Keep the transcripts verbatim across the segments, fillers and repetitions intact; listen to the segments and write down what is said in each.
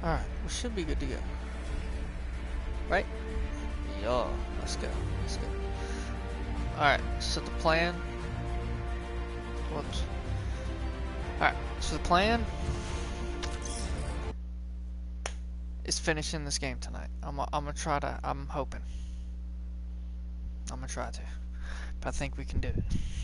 Alright, we should be good to go. Right? Yeah, let's go. Let's go. Alright, so the plan. Whoops. Alright, so the plan is finishing this game tonight. I'm, I'm gonna try to, I'm hoping. I'm gonna try to. But I think we can do it.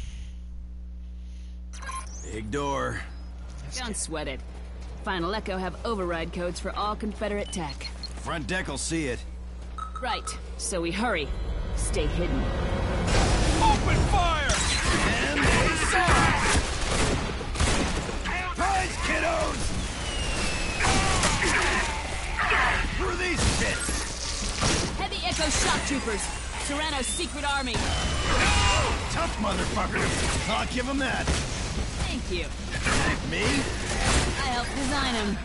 Big door. Let's Don't get- sweat it. Final Echo have override codes for all Confederate tech. Front deck will see it. Right, so we hurry. Stay hidden. Open fire! And they saw it! Rise, kiddos! Through these pits! Heavy Echo shock troopers. Serrano's secret army. Tough motherfuckers! I'll give them that. Thank you. Me? I helped design them.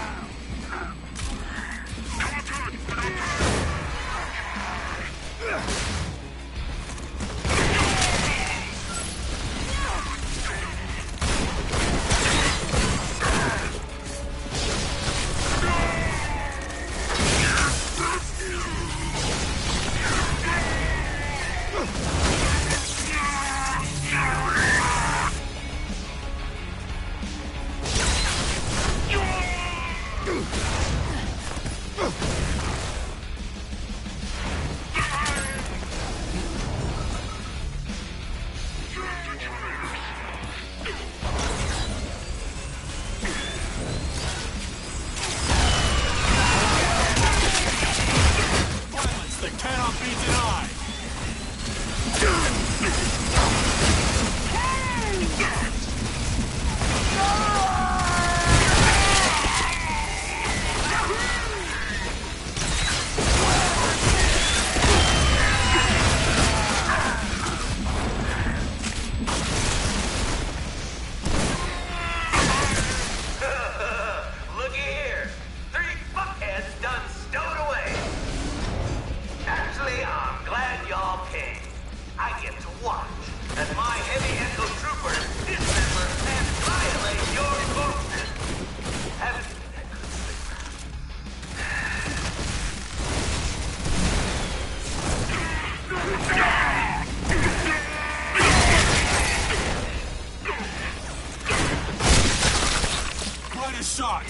Shot.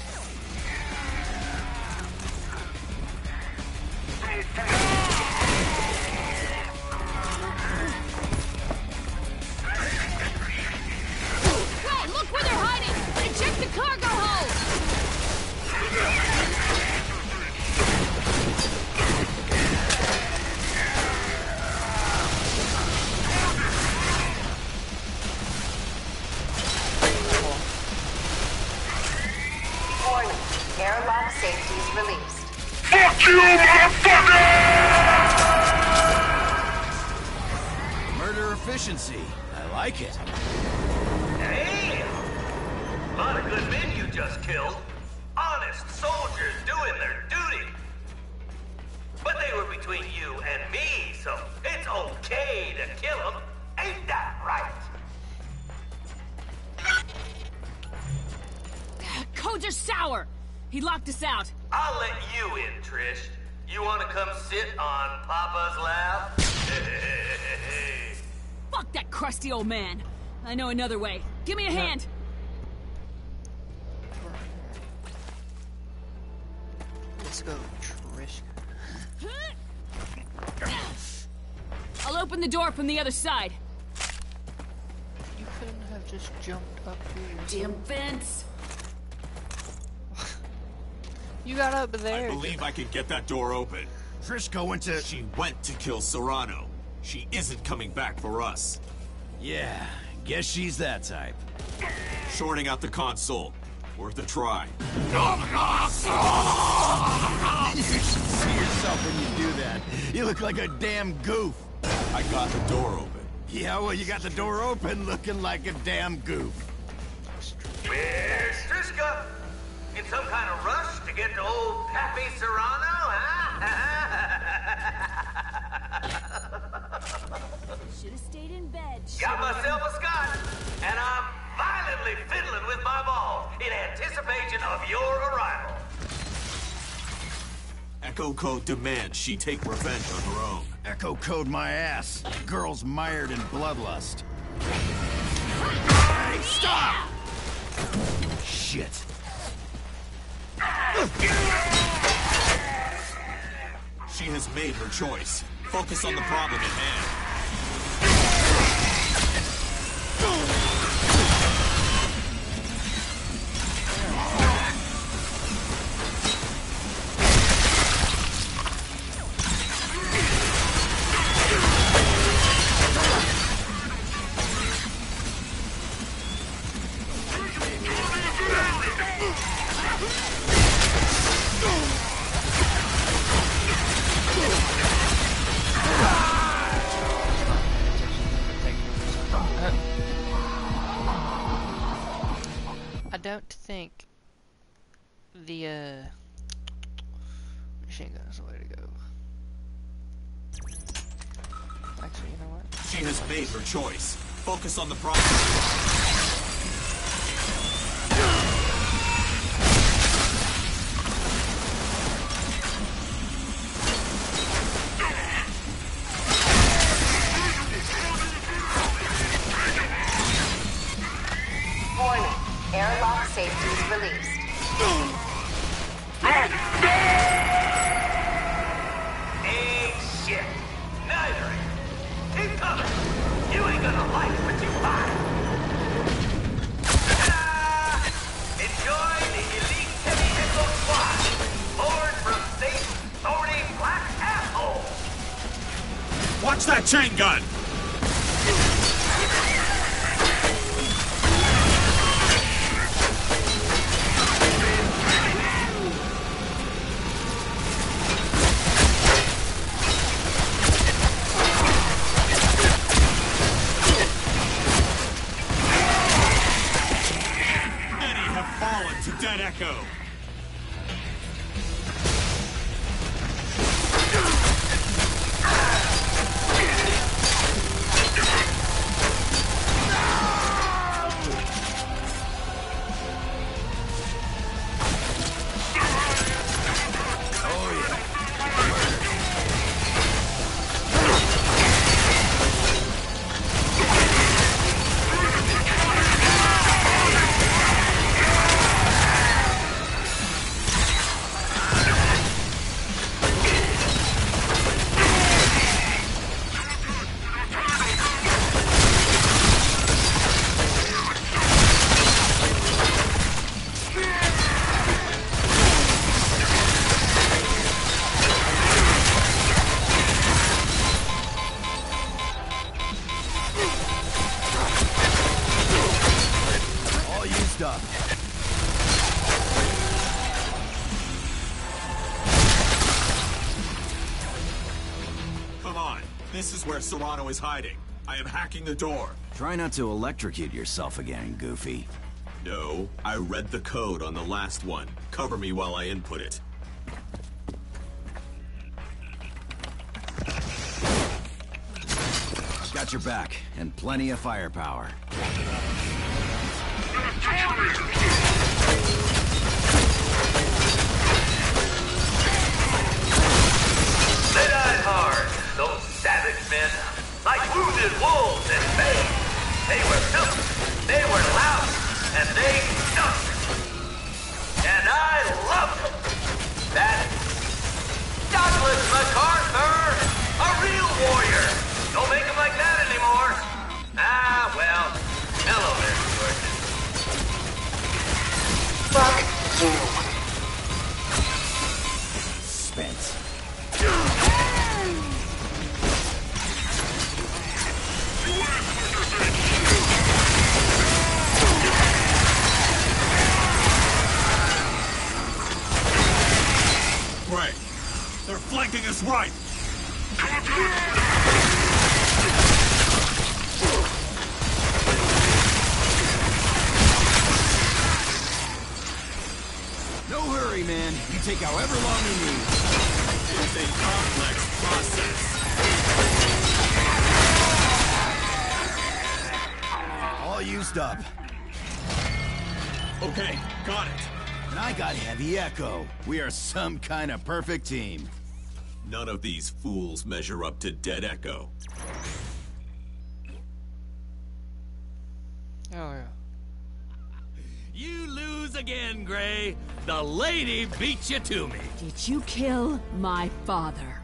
Right, look where they're hiding! And check the cargo hold! Warning, airlock safety is released. Fuck you, motherfucker! Murder efficiency. I like it. Hey! A lot of good men you just killed. Honest soldiers doing their duty. But they were between you and me, so it's okay to kill them. Ain't that right? Codes are sour! He locked us out. I'll let you in, Trish. You want to come sit on Papa's lap? Fuck that crusty old man. I know another way. Give me a hand. Let's go, Trish. I'll open the door from the other side. You couldn't have just jumped up here. Damn fence. You got up there. I believe I can get that door open. Trish went to... She went to kill Serrano. She isn't coming back for us. Yeah, guess she's that type. Shorting out the console. Worth a try. You should see yourself when you do that. You look like a damn goof. I got the door open. Yeah, well, you got the door open looking like a damn goof. Where's Triska? In some kind of rush to get to old Pappy Serrano, huh? Should have stayed in bed. Got myself a Scott, and I'm violently fiddling with my balls in anticipation of your arrival. Echo Code demands she take revenge on her own. Echo Code my ass. Girl's mired in bloodlust. Hey, stop! Shit. She has made her choice. Focus on the problem at hand. I don't think the uh, machine gun is the way to go. Actually, you know what? She has made her choice. Focus on the problem. Warning. Airlock safeties released. Ain't shit. Neither ain't. Keep coming. You ain't gonna like what you find. Ta-da! Enjoy the elite heavy Echo Squad. Born from Satan's thorny black asshole. Watch that chain gun! Many have fallen to Dead Echo. All used up. Come on. This is where Serrano is hiding. I am hacking the door. Try not to electrocute yourself again, Goofy. No, I read the code on the last one. Cover me while I input it. Got your back, and plenty of firepower. They died hard, those savage men. Like wounded wolves at bay. They were filthy, they were loud, and they stunk. And I loved them. That Douglas MacArthur, a real warrior. Don't make him like that anymore. Ah, well, hello there, George. Fuck you. Spence. Great. They're flanking us right. No hurry, man. You take however long you need. It's a complex process. All used up. Okay, got it. And I got Heavy Echo. We are some kind of perfect team. None of these fools measure up to Dead Echo. Oh yeah. You lose again, Gray. The lady beat you to me. Did you kill my father?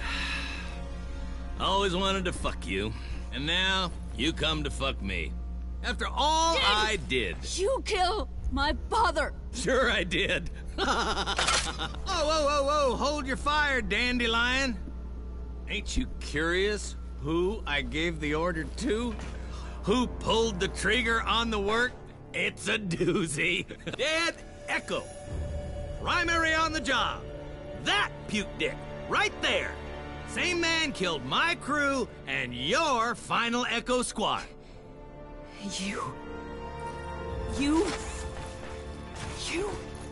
Always wanted to fuck you. And now, you come to fuck me. After all Did I did. You kill my father! Sure I did. Whoa, whoa, whoa, whoa, hold your fire, dandelion. Ain't you curious who I gave the order to? Who pulled the trigger on the work? It's a doozy. Dead Echo. Primary on the job. That puke dick, right there. Same man killed my crew and your final Echo squad. You... You... You...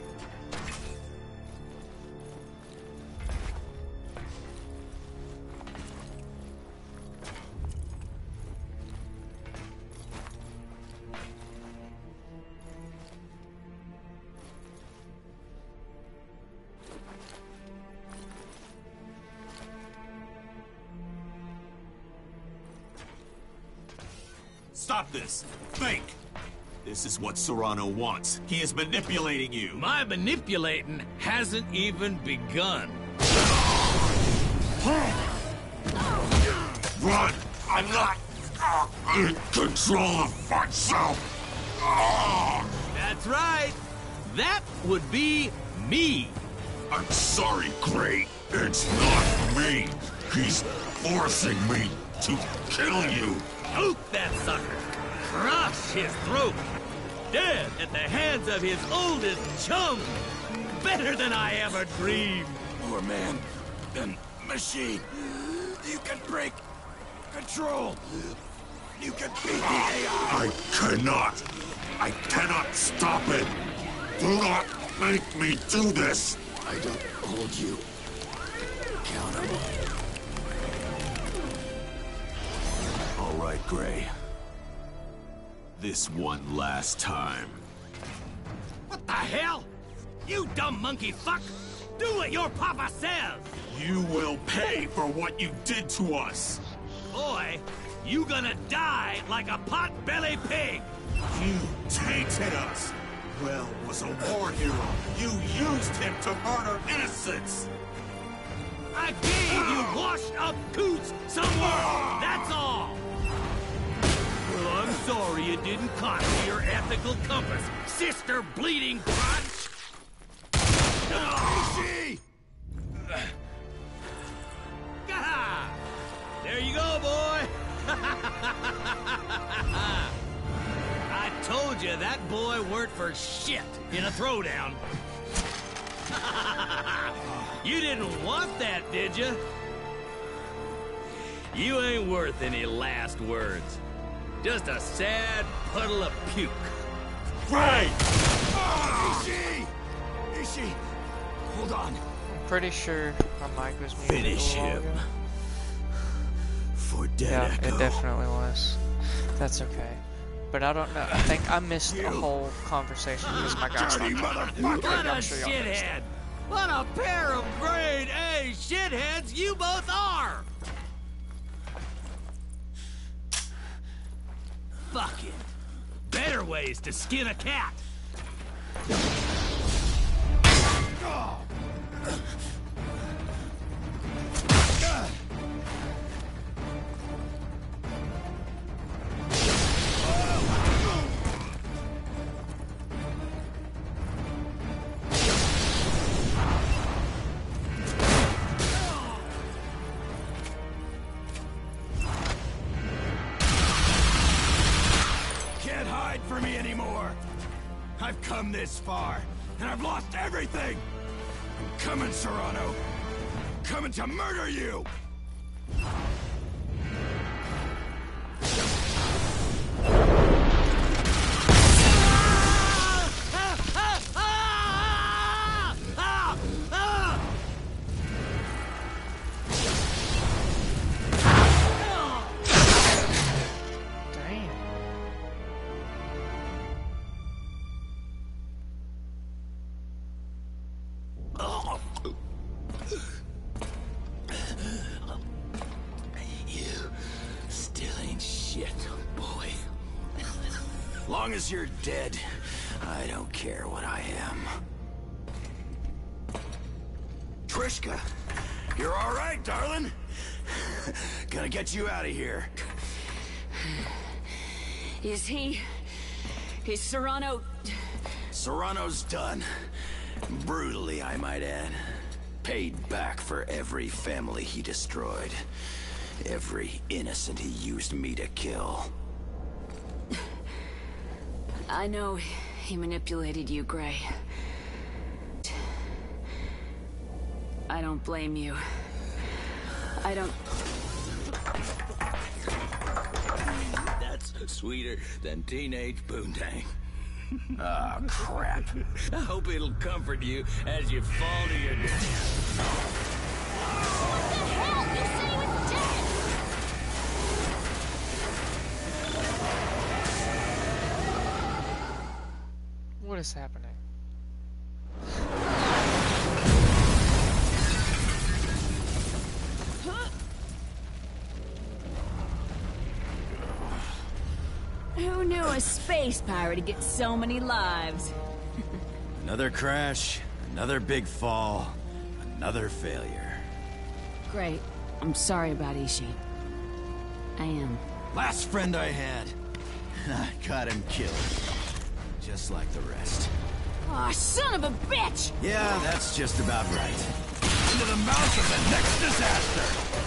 Stop this! Think! This is what Serrano wants. He is manipulating you. My manipulating hasn't even begun. Run! I'm not in control of myself. That's right. That would be me. I'm sorry, Gray. It's not me. He's forcing me to kill you. Poke that sucker. Crush his throat. Dead at the hands of his oldest chum. Better than I ever dreamed. More man than machine. You can break control. You can beat the A I. I cannot. I cannot stop it. Do not make me do this. I don't hold you accountable. All right, Gray. This one last time. What the hell? You dumb monkey fuck! Do what your papa says! You will pay for what you did to us! Boy, you gonna die like a pot-bellied pig! You tainted us! Well was a war hero. You used him to murder innocents! I gave you washed-up coots some work, that's all! Well, I'm sorry it didn't cost you your ethical compass, sister bleeding crotch! Ishi! Gah! There you go, boy! I told you that boy weren't for shit in a throwdown. You didn't want that, did you? You ain't worth any last words. Just a sad puddle of puke. Gray! Ah! Ishi! Ishi! Hold on. I'm pretty sure my mic was muted. Finish a while him. ago. For Dead Yeah, Echo. it definitely was. That's okay. But I don't know. I think I missed the whole conversation because my guy Dirty stopped talking. motherfucker! What a I'm sure y'all missed it. shithead! What a pair of grade A shitheads you both are! Fuck it. Better ways to skin a cat. Can't hide from me anymore. I've come this far, and I've lost everything. I'm coming, Serrano. I'm coming to murder you. Damn. Shit, boy. Long as you're dead, I don't care what I am. Trishka, you're all right, darling? Gonna get you out of here. Is he... Is Serrano... Serrano's done. Brutally, I might add. Paid back for every family he destroyed. Every innocent he used me to kill. I know he manipulated you, Gray. I don't blame you. I don't... That's sweeter than teenage poontang. Ah, oh, crap. I hope it'll comfort you as you fall to your death. What the hell? You said he was dead! What is happening? Who knew a space pirate would get so many lives? Another crash, another big fall, another failure. Great. I'm sorry about Ishi. I am. Last friend I had. I got him killed. Just like the rest. Aw, oh, son of a bitch! Yeah, that's just about right. Into the mouth of the next disaster!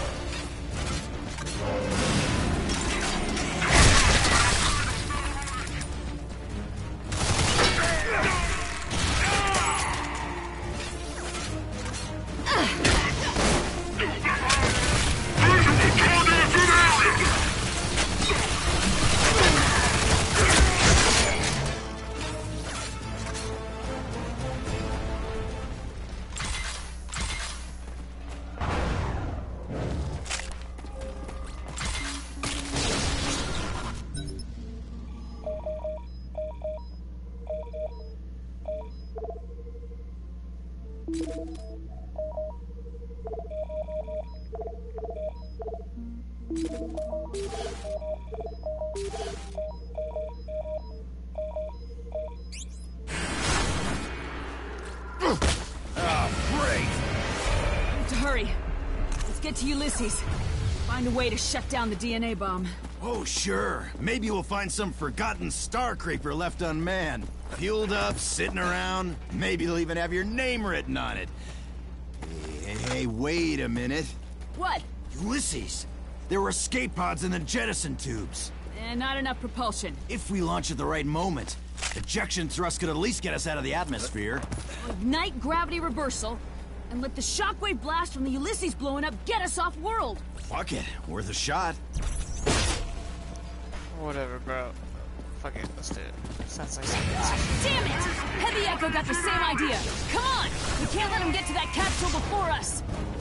Get to Ulysses. Find a way to shut down the D N A bomb. Oh, sure. Maybe we'll find some forgotten star creeper left unmanned. Fueled up, sitting around. Maybe they'll even have your name written on it. Hey, hey, hey, wait a minute. What? Ulysses! There were escape pods in the jettison tubes. And not enough propulsion. If we launch at the right moment, ejection thrust could at least get us out of the atmosphere. Ignite gravity reversal, and let the shockwave blast from the Ulysses blowing up get us off-world. Fuck it. Worth a shot. Whatever, bro. Fuck it. Let's do it. Sounds like something. Damn it! Heavy Echo got the same idea. Come on! We can't let him get to that capsule before us.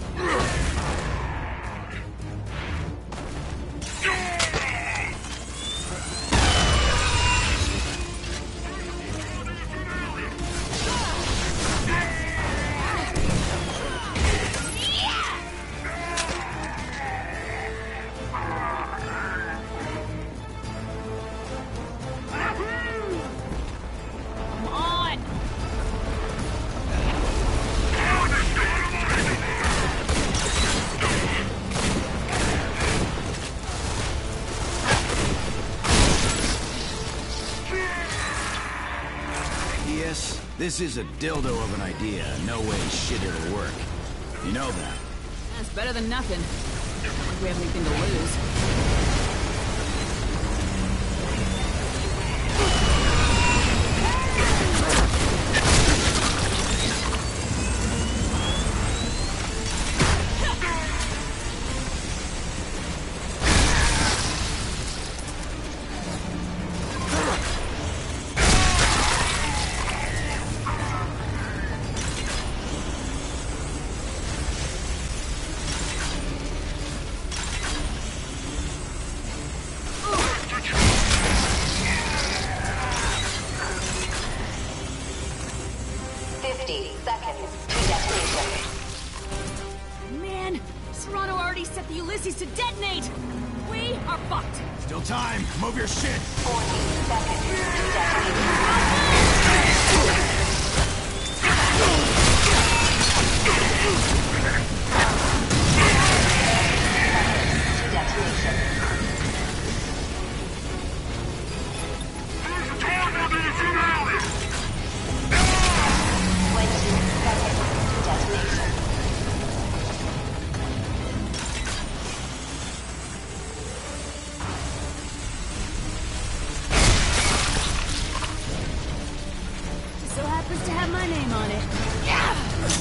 This is a dildo of an idea. No way shit it'll work. You know that. That's better than nothing. I don't think we have anything to lose. fifty seconds to detonation. Man, Serrano already set the Ulysses to detonate! We are fucked! Still time. Move your shit. forty seconds to detonation. To detonation. twenty seconds to detonation. Just so happens to have my name on it. Yeah!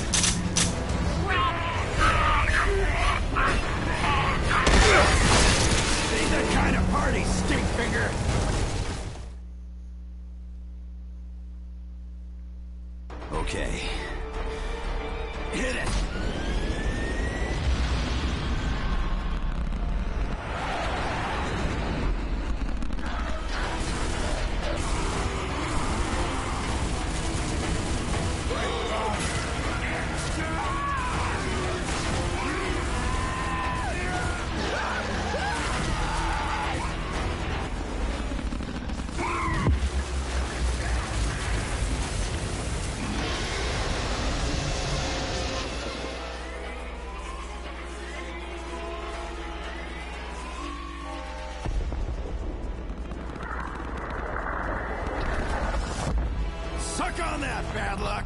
Ain't that kind of party, stink finger. Okay. Hit it! Suck on that, bad luck!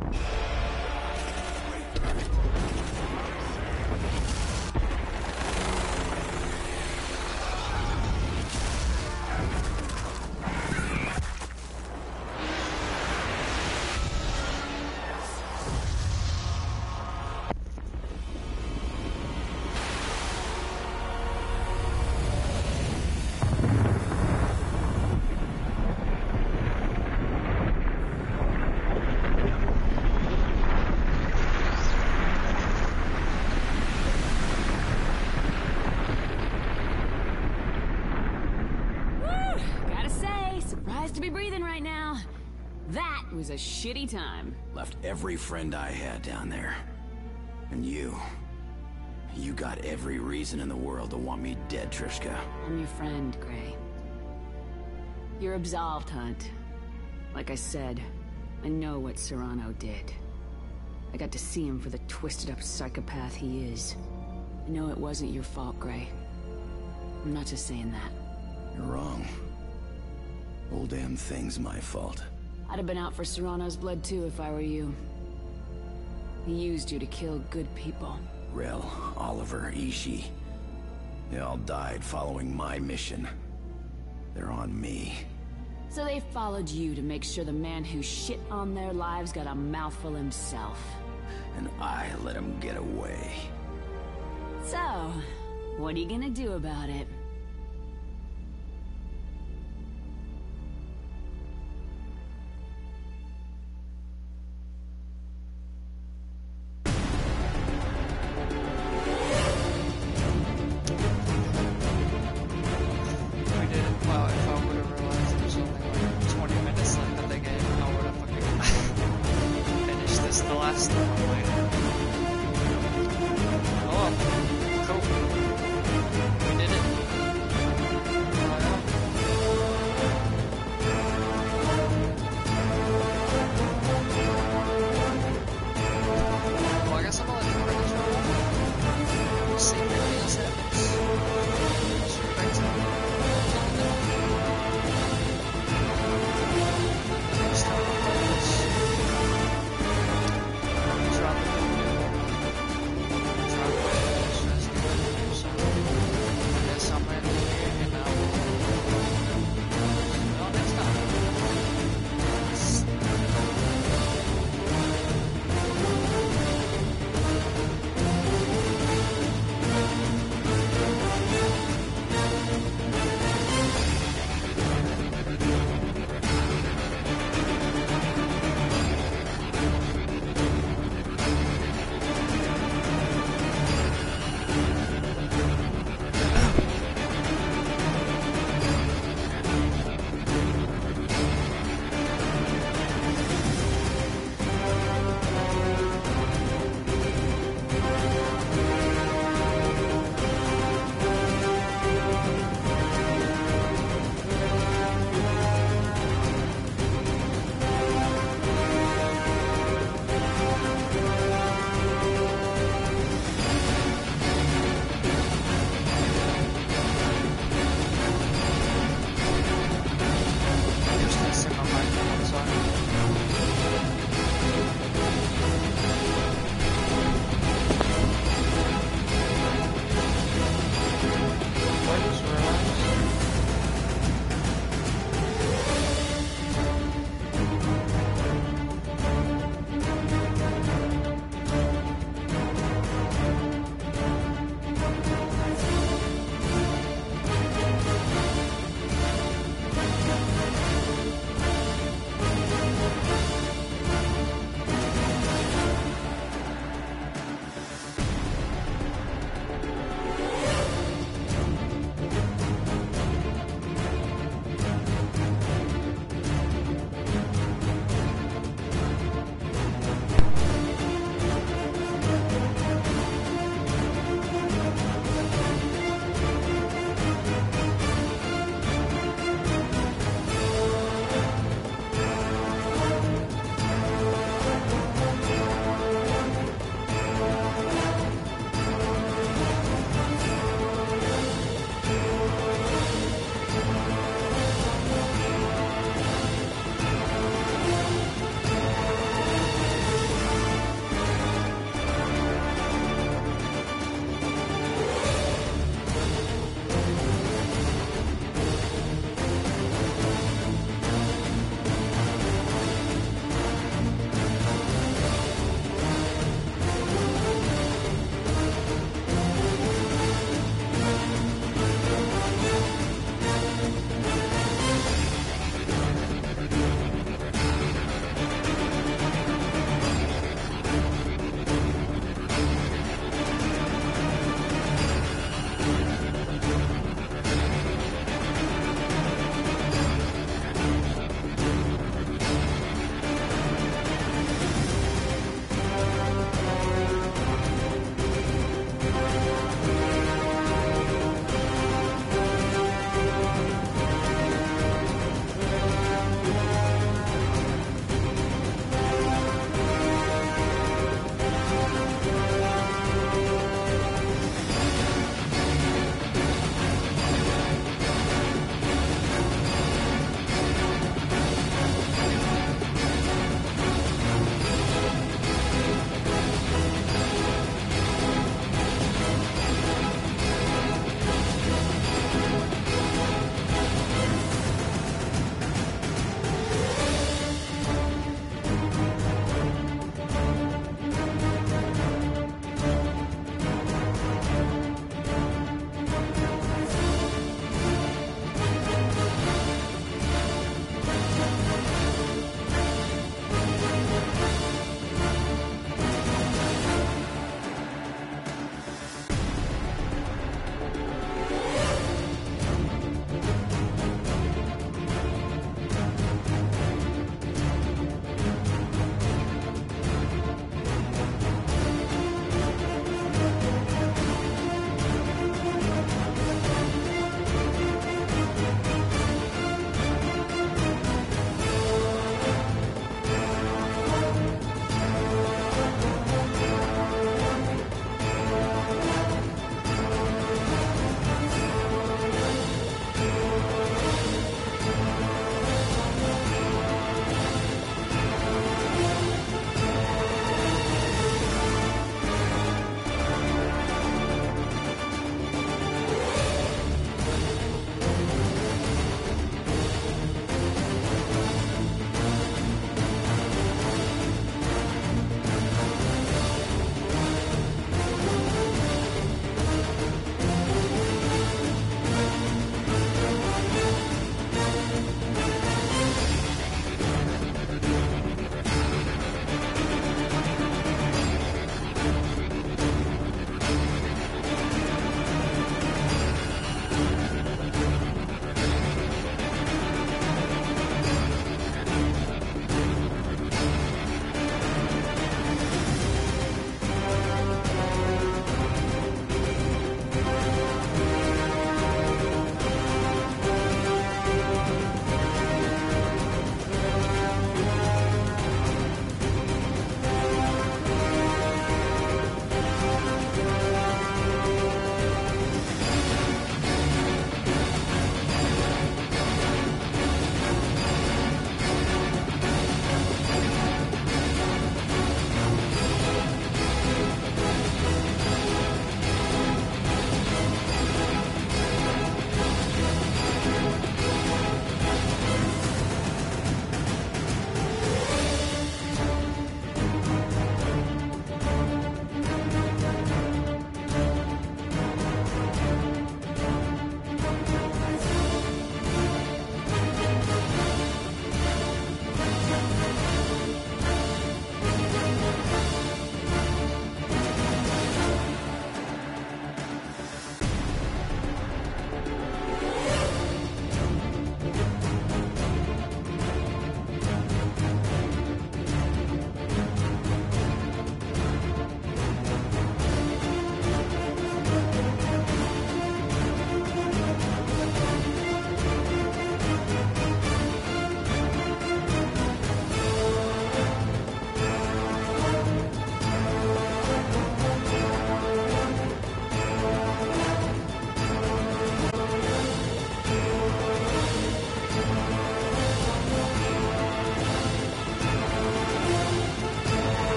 Woo! Gotta say, surprised to be breathing right now. That was a shitty time. Left every friend I had down there. And you. You got every reason in the world to want me dead, Trishka. I'm your friend, Gray. You're absolved, Hunt. Like I said, I know what Serrano did. I got to see him for the twisted-up psychopath he is. I know it wasn't your fault, Gray. I'm not just saying that. You're wrong. Whole damn thing's my fault. I'd have been out for Serrano's blood too if I were you. He used you to kill good people. Rel, Oliver, Ishi. They all died following my mission. They're on me. So they followed you to make sure the man who shit on their lives got a mouthful himself. And I let him get away. So, what are you gonna do about it? We did it. Well, if I would have realized there was only like twenty minutes left of the game, I would have fucking finished this the last one later. Oh, cool. We did it. Well, I guess I'm gonna let you run this one. We'll see what happens. Shoot back to me. Start with this. Drop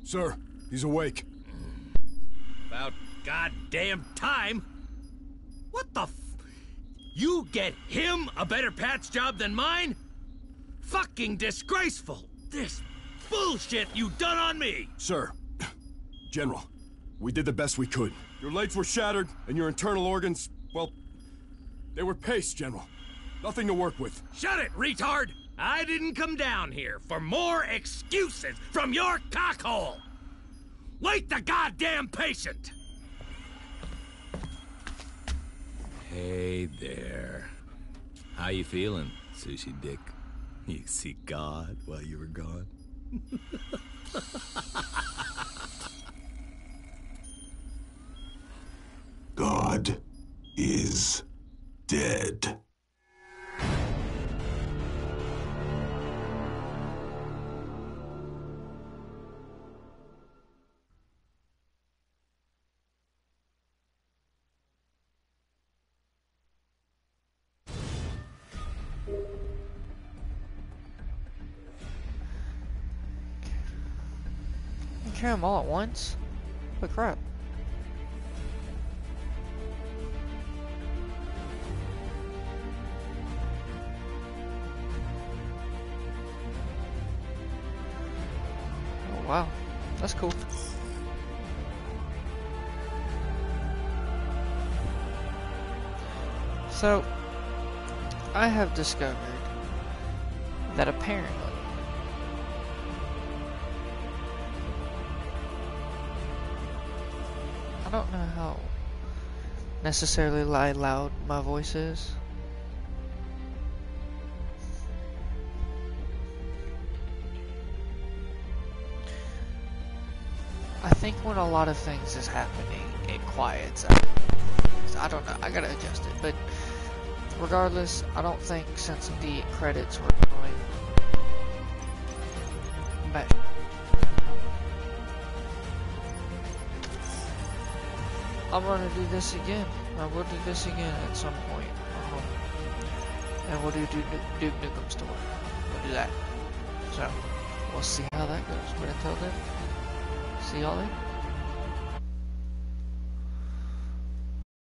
Sir, he's awake. About goddamn time. What the f... You get him a better patch job than mine? Fucking disgraceful. This bullshit you done on me. Sir, General, we did the best we could. Your legs were shattered, and your internal organs, well, they were paste, General. Nothing to work with. Shut it, retard! I didn't come down here for more excuses from your cockhole! Wait the goddamn patient! Hey there. How you feeling, Sushi Dick? You see God while you were gone? God is dead. You carry them all at once? Holy crap. Oh wow, that's cool. So, I have discovered that apparently I don't know how necessarily loud my voice is. I think when a lot of things is happening, it quiets out. I don't know, I gotta adjust it, but regardless, I don't think since the credits were going back. I'm gonna do this again. I will do this again at some point. Um, and we'll do Duke, Duke Nukem Store. We'll do that. So, we'll see how that goes. But until then, see y'all later.